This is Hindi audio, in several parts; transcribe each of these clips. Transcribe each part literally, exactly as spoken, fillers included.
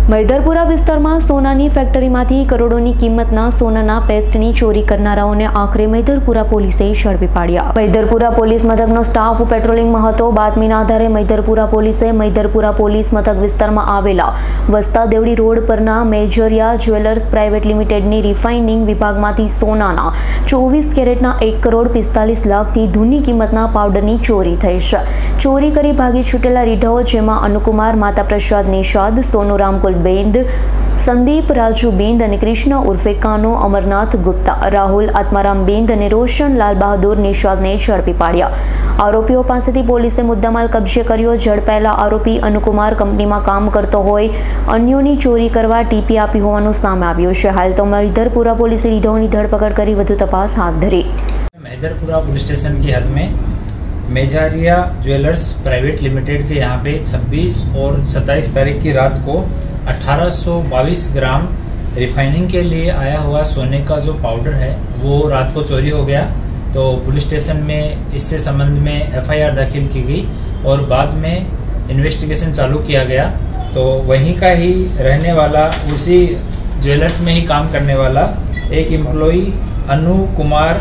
મૈદરપુરા વિસ્તારમાં સોનાની ફેક્ટરીમાંથી કરોડોની કિંમતના સોનાના પેસ્ટની ચોરી કરનારાઓને આખરે મૈદરપુરા પોલીસે ઝડપી પાડ્યા। મૈદરપુરા પોલીસ મથકનો સ્ટાફ પેટ્રોલિંગમાં હતો। બાતમીના આધારે મૈદરપુરા પોલીસે મૈદરપુરા પોલીસ મથક વિસ્તારમાં આવેલા વસ્તા દેવડી રોડ પરના મેજરિયા જ્વેલર્સ પ્રાઇવેટ લિમિટેડની રિફાઇનિંગ વિભાગમાંથી સોનાના ચોવીસ કેરેટના એક કરોડ પિસ્તાલીસ લાખથી ધૂની કિંમતના પાવડરની ચોરી થઈ છે। ચોરી કરી ભાગી છૂટેલા રીઢાઓ જેમાં અનુકુમાર માતા પ્રસાદ નિષાદ, સોનુ રામકુલ बेंद, संदीप राजू बेंद और कृष्ण उर्फे कानो अमरनाथ गुप्ता, राहुल आत्माराम बेंद और रोशन लाल बहादुर निषाद ने झड़पी पाड्या। आरोपीओ पासेथी पोलीसे मुद्दामाल कब्जे कर्यो। झड़पायेला आरोपी अनुकुमार कंपनी में काम करतो होय अन्योनी चोरी करवा टीपी आपी होवानुं सामे आव्युं छे। हाल तो मैदरपुरा पोलीसे रीढाओनी धरपकड़ करी वधु तपास हाथ धरी। मैदरपुरा पुलिस स्टेशन की हद में मेजारिया ज्वेलर्स प्राइवेट लिमिटेड के यहाँ पे छब्बीस और सत्ताईस तारीख की रात को अठारह सौ बाईस ग्राम रिफाइनिंग के लिए आया हुआ सोने का जो पाउडर है वो रात को चोरी हो गया। तो पुलिस स्टेशन में इससे संबंध में एफ आई आर दाखिल की गई और बाद में इन्वेस्टिगेशन चालू किया गया। तो वहीं का ही रहने वाला, उसी ज्वेलर्स में ही काम करने वाला एक एम्प्लॉई अनु कुमार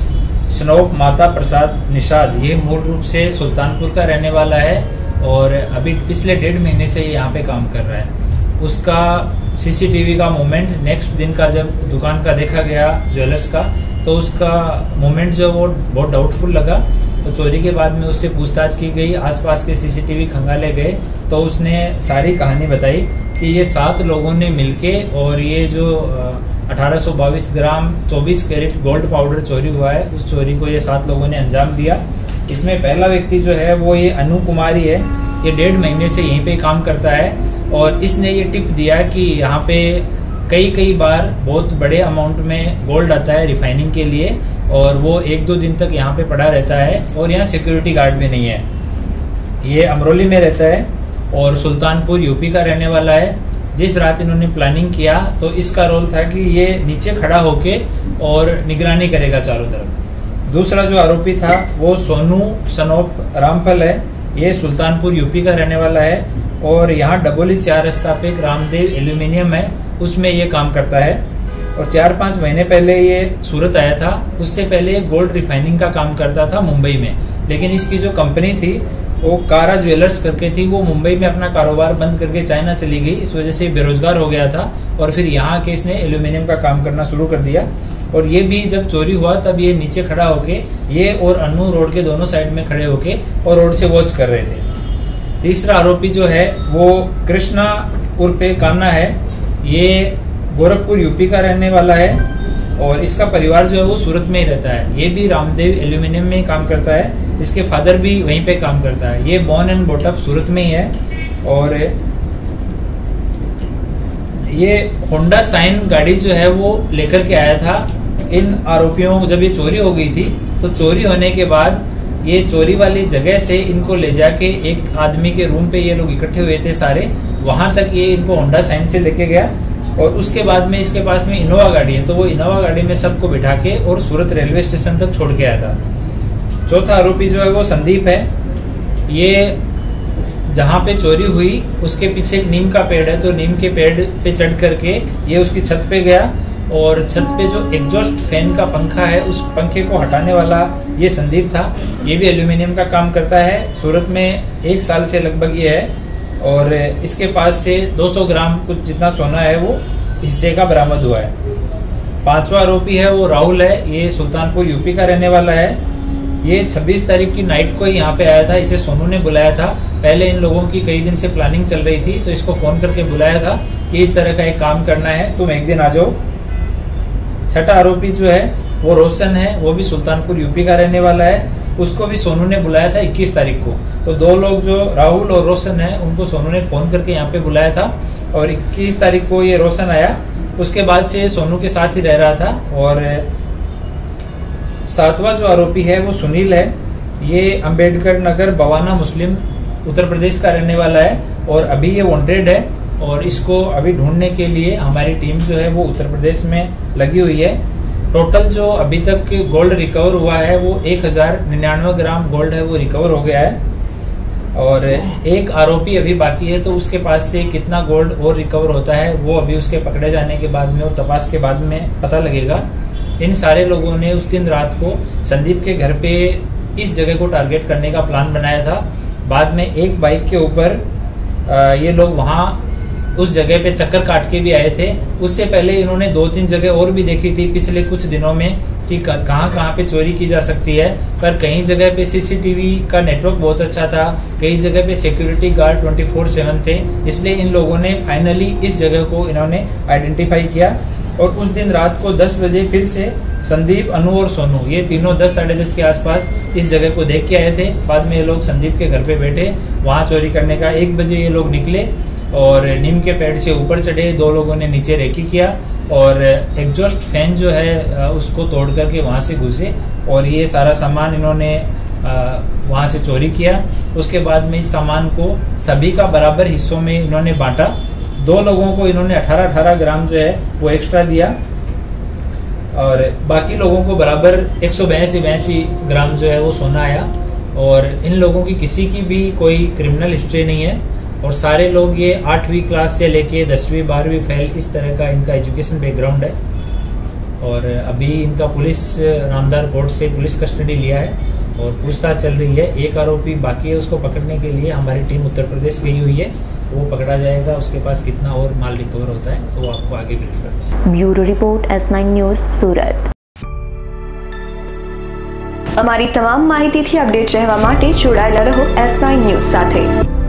स्नोप माता प्रसाद निषाद, ये मूल रूप से सुल्तानपुर का रहने वाला है और अभी पिछले डेढ़ महीने से यहाँ पे काम कर रहा है। उसका सीसीटीवी का मोमेंट नेक्स्ट दिन का जब दुकान का देखा गया ज्वेलर्स का, तो उसका मोमेंट जो वो बहुत डाउटफुल लगा। तो चोरी के बाद में उससे पूछताछ की गई, आसपास के सीसीटीवी खंगाले गए तो उसने सारी कहानी बताई कि ये सात लोगों ने मिलके और ये जो अठारह सौ बाईस ग्राम चौबीस कैरेट गोल्ड पाउडर चोरी हुआ है, उस चोरी को ये सात लोगों ने अंजाम दिया। इसमें पहला व्यक्ति जो है वो ये अनु कुमारी है। ये डेढ़ महीने से यहीं पे काम करता है और इसने ये टिप दिया कि यहाँ पे कई कई बार बहुत बड़े अमाउंट में गोल्ड आता है रिफाइनिंग के लिए और वो एक दो दिन तक यहाँ पे पड़ा रहता है और यहाँ सिक्योरिटी गार्ड भी नहीं है। ये अमरोली में रहता है और सुल्तानपुर यूपी का रहने वाला है। जिस रात इन्होंने प्लानिंग किया तो इसका रोल था कि ये नीचे खड़ा होके और निगरानी करेगा चारों तरफ। दूसरा जो आरोपी था वो सोनू सनोप रामफल है। ये सुल्तानपुर यूपी का रहने वाला है और यहाँ डबोली चार रास्ता पे रामदेव एल्यूमिनियम है, उसमें ये काम करता है। और चार पाँच महीने पहले ये सूरत आया था। उससे पहले गोल्ड रिफाइनिंग का काम करता था मुंबई में, लेकिन इसकी जो कंपनी थी वो कारा ज्वेलर्स करके थी, वो मुंबई में अपना कारोबार बंद करके चाइना चली गई। इस वजह से बेरोजगार हो गया था और फिर यहाँ के इसने एल्यूमिनियम का काम करना शुरू कर दिया। और ये भी जब चोरी हुआ तब ये नीचे खड़ा होके, ये और अनु रोड के दोनों साइड में खड़े होके और रोड से वॉच कर रहे थे। तीसरा आरोपी जो है वो कृष्णा उर्फे कान्हा है। ये गोरखपुर यूपी का रहने वाला है और इसका परिवार जो है वो सूरत में ही रहता है। ये भी रामदेव एल्यूमिनियम में ही काम करता है। इसके फादर भी वहीं पे काम करता है। ये बॉर्न एंड बॉटअप सूरत में ही है। और ये होंडा साइन गाड़ी जो है वो लेकर के आया था। इन आरोपियों को जब ये चोरी हो गई थी तो चोरी होने के बाद ये चोरी वाली जगह से इनको ले जाके एक आदमी के रूम पे ये लोग इकट्ठे हुए थे सारे, वहां तक ये इनको होंडा साइन से लेके गया और उसके बाद में इसके पास में इनोवा गाड़ी है, तो वो इनोवा गाड़ी में सबको बिठा के और सूरत रेलवे स्टेशन तक छोड़ के आया था। चौथा आरोपी जो है वो संदीप है। ये जहाँ पे चोरी हुई उसके पीछे एक नीम का पेड़ है, तो नीम के पेड़ पे चढ़ करके ये उसकी छत पे गया और छत पे जो एग्जॉस्ट फैन का पंखा है उस पंखे को हटाने वाला ये संदीप था। ये भी एल्यूमिनियम का काम करता है। सूरत में एक साल से लगभग ये है और इसके पास से दो सौ ग्राम कुछ जितना सोना है वो हिस्से का बरामद हुआ है। पांचवा आरोपी है वो राहुल है। ये सुल्तानपुर यूपी का रहने वाला है। ये छब्बीस तारीख की नाइट को ही यहाँ पे आया था। इसे सोनू ने बुलाया था। पहले इन लोगों की कई दिन से प्लानिंग चल रही थी, तो इसको फ़ोन करके बुलाया था कि इस तरह का एक काम करना है, तुम एक दिन आ जाओ। छठा आरोपी जो है वो रोशन है। वो भी सुल्तानपुर यूपी का रहने वाला है। उसको भी सोनू ने बुलाया था इक्कीस तारीख को। तो दो लोग जो राहुल और रोशन है उनको सोनू ने फ़ोन करके यहाँ पे बुलाया था और इक्कीस तारीख को ये रोशन आया। उसके बाद से सोनू के साथ ही रह रहा था। और सातवां जो आरोपी है वो सुनील है। ये अंबेडकर नगर बवाना मुस्लिम उत्तर प्रदेश का रहने वाला है और अभी ये वांटेड है और इसको अभी ढूंढने के लिए हमारी टीम जो है वो उत्तर प्रदेश में लगी हुई है। टोटल जो अभी तक गोल्ड रिकवर हुआ है वो एक हज़ार निन्यानवे ग्राम गोल्ड है वो रिकवर हो गया है। और एक आरोपी अभी बाकी है, तो उसके पास से कितना गोल्ड और रिकवर होता है वो अभी उसके पकड़े जाने के बाद में और तपास के बाद में पता लगेगा। इन सारे लोगों ने उस दिन रात को संदीप के घर पे इस जगह को टारगेट करने का प्लान बनाया था। बाद में एक बाइक के ऊपर ये लोग वहाँ उस जगह पे चक्कर काट के भी आए थे। उससे पहले इन्होंने दो तीन जगह और भी देखी थी पिछले कुछ दिनों में कि कहाँ कहाँ पे चोरी की जा सकती है, पर कई जगह पे सीसीटीवी का नेटवर्क बहुत अच्छा था, कई जगह पे security guard twenty four seven थे। इसलिए इन लोगों ने फाइनली इस जगह को इन्होंने आइडेंटिफाई किया और उस दिन रात को दस बजे फिर से संदीप, अनु और सोनू ये तीनों दस साढ़े दस के आसपास इस जगह को देख के आए थे। बाद में ये लोग संदीप के घर पे बैठे, वहाँ चोरी करने का एक बजे ये लोग निकले और नीम के पेड़ से ऊपर चढ़े। दो लोगों ने नीचे रेकी किया और एग्जॉस्ट फैन जो है उसको तोड़ करके वहाँ से घुसे और ये सारा सामान इन्होंने वहाँ से चोरी किया। उसके बाद में इस सामान को सभी का बराबर हिस्सों में इन्होंने बांटा। दो लोगों को इन्होंने अठारह अठारह ग्राम जो है वो एक्स्ट्रा दिया और बाकी लोगों को बराबर एक सौ बयासी बयासी ग्राम जो है वो सोना आया। और इन लोगों की किसी की भी कोई क्रिमिनल हिस्ट्री नहीं है और सारे लोग ये आठवीं क्लास से लेके दसवीं बारहवीं फेल इस तरह का इनका एजुकेशन बैकग्राउंड है। और अभी इनका पुलिस नामदार कोर्ट से पुलिस कस्टडी लिया है और पूछताछ चल रही है। एक आरोपी बाकी है, उसको पकड़ने के लिए हमारी टीम उत्तर प्रदेश गई हुई है, वो पकड़ा जाएगा। उसके पास कितना और माल रिकवर होता है तो वो आपको आगे ब्रीफ कर। Bureau report S nine news Surat. અમારી તમામ માહિતીથી અપડેટ રહેવા માટે જોડાયેલા રહો એસ નાઇન ન્યૂઝ સાથે।